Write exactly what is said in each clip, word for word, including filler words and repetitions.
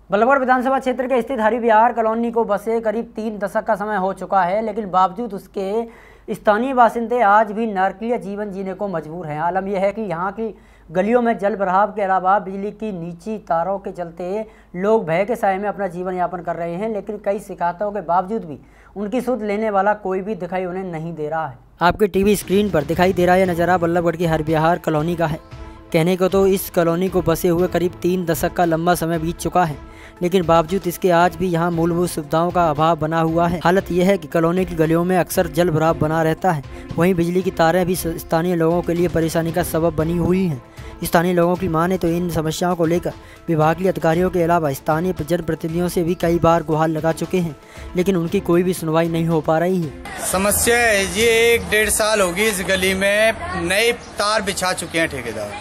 बल्लभगढ़ विधानसभा क्षेत्र के स्थित हरि विहार कॉलोनी को बसे करीब तीन दशक का समय हो चुका है, लेकिन बावजूद उसके स्थानीय बासिंदे आज भी नरकीय जीवन जीने को मजबूर हैं। आलम यह है कि यहाँ की गलियों में जल भराव के अलावा बिजली की नीची तारों के चलते लोग भय के साए में अपना जीवन यापन कर रहे हैं, लेकिन कई शिकायतों के बावजूद भी उनकी सुध लेने वाला कोई भी दिखाई उन्हें नहीं दे रहा है। आपके टीवी स्क्रीन पर दिखाई दे रहा यह नज़ारा बल्लभगढ़ की हरि विहार कॉलोनी का है। कहने को तो इस कॉलोनी को बसे हुए करीब तीन दशक का लंबा समय बीत चुका है, लेकिन बावजूद इसके आज भी यहाँ मूलभूत सुविधाओं का अभाव बना हुआ है। हालत यह है कि कॉलोनी की गलियों में अक्सर जल भराव बना रहता है। वहीं बिजली की तारें भी स्थानीय लोगों के लिए परेशानी का सबब बनी हुई हैं। स्थानीय लोगों की माने तो इन समस्याओं को लेकर विभागीय अधिकारियों के अलावा स्थानीय जनप्रतिनिधियों से भी कई बार गुहार लगा चुके हैं, लेकिन उनकी कोई भी सुनवाई नहीं हो पा रही है। समस्या है ये एक डेढ़ साल होगी इस गली में नए तार बिछा चुके हैं ठेकेदार,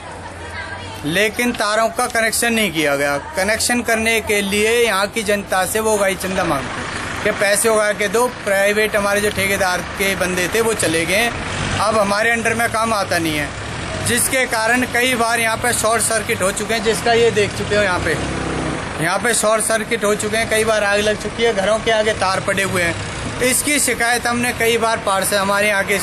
लेकिन तारों का कनेक्शन नहीं किया गया। कनेक्शन करने के लिए यहाँ की जनता से वो गाई चंदा मांगते कि पैसे उगा के दो। प्राइवेट हमारे जो ठेकेदार के बंदे थे वो चले गए, अब हमारे अंडर में काम आता नहीं है, जिसके कारण कई बार यहाँ पे शॉर्ट सर्किट हो चुके हैं, जिसका ये देख चुके हो। यहाँ पे यहाँ पे शॉर्ट सर्किट हो चुके हैं, कई बार आग लग चुकी है, घरों के आगे तार पड़े हुए हैं। इसकी शिकायत हमने कई बार पार्षद हमारे यहाँ के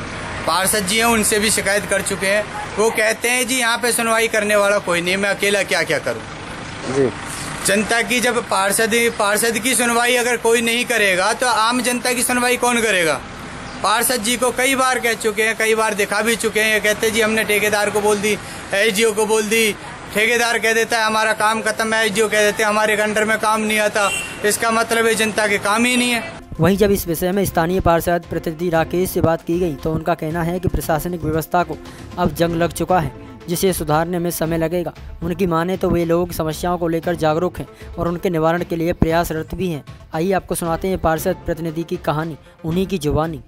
पार्षद जी हैं उनसे भी शिकायत कर चुके हैं। वो कहते हैं जी यहाँ पे सुनवाई करने वाला कोई नहीं, मैं अकेला क्या क्या करूँ जी। जनता की जब पार्षद पार्षद की सुनवाई अगर कोई नहीं करेगा तो आम जनता की सुनवाई कौन करेगा। पार्षद जी को कई बार कह चुके हैं, कई बार दिखा भी चुके हैं। ये कहते जी हमने ठेकेदार को बोल दी, एसडीओ को बोल दी। ठेकेदार कह देता है हमारा काम खत्म है, एसडीओ कह देते हैं हमारे अंडर में काम नहीं आता। इसका मतलब है जनता के काम ही नहीं है। वहीं जब इस विषय में स्थानीय पार्षद प्रतिनिधि राकेश से बात की गई तो उनका कहना है कि प्रशासनिक व्यवस्था को अब जंग लग चुका है, जिसे सुधारने में समय लगेगा। उनकी माने तो वे लोग समस्याओं को लेकर जागरूक हैं और उनके निवारण के लिए प्रयासरत भी हैं। आइए आपको सुनाते हैं पार्षद प्रतिनिधि की कहानी, उन्हीं की जुबानी।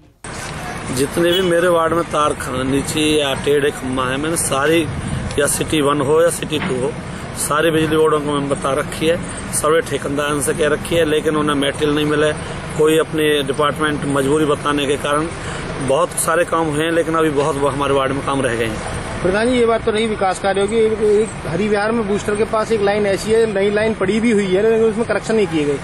जितने भी मेरे वार्ड में तार नीचे या टेढ़े खम्मा है, मैंने सारी, या सिटी वन हो या सिटी टू हो, सारे बिजली बोर्डों को मैंने बता रखी है, सर्वे ठेकेदार से कह रखी है, लेकिन उन्हें मेटेरियल नहीं मिले। कोई अपने डिपार्टमेंट मजबूरी बताने के कारण बहुत सारे काम हुए हैं, लेकिन अभी बहुत हमारे वार्ड में काम रह गए हैं। प्रधान जी, ये बात तो नहीं विकास कार्य होगी। एक हरि विहार में बूस्टर के पास एक लाइन ऐसी है, नई लाइन पड़ी भी हुई है, लेकिन उसमें करेक्शन नहीं किए गए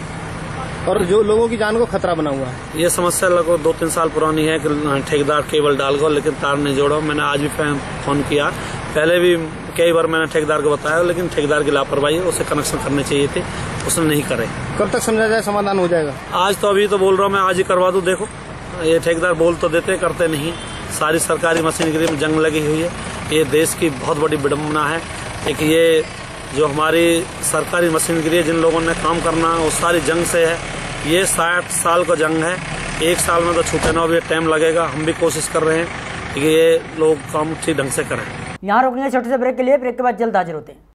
और जो लोगों की जान को खतरा बना हुआ है। ये समस्या लगभग दो तीन साल पुरानी है कि ठेकेदार केबल डाल गो लेकिन तार नहीं जोड़ो। मैंने आज भी फोन किया, पहले भी कई बार मैंने ठेकेदार को बताया, लेकिन ठेकेदार की लापरवाही है, उसे कनेक्शन करने चाहिए थे, उसने नहीं करे। कब तक समझा जाए समाधान हो जाएगा? आज तो अभी तो बोल रहा हूँ मैं, आज ही करवा दूं। देखो ये ठेकेदार बोल तो देते, करते नहीं। सारी सरकारी मशीनरी में जंग लगी हुई है। ये देश की बहुत बड़ी विडम्बना है। एक ये जो हमारी सरकारी मशीनरी है, जिन लोगों ने काम करना वो सारी जंग से है। ये साठ साल का जंग है, एक साल में तो छूटे ना, अभी टाइम लगेगा। हम भी कोशिश कर रहे हैं कि ये लोग काम ठीक ढंग से करें। यहाँ रुकने छोटे से ब्रेक के लिए, ब्रेक के बाद जल्द हाजिर होते हैं।